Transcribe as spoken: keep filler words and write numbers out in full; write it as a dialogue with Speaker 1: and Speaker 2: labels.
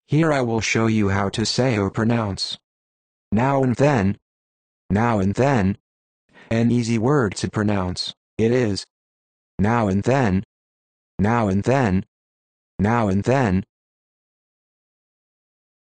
Speaker 1: Here I will show you how to say or pronounce now and then. Now and then. An easy word to pronounce. It is now and then. Now and then. Now and then.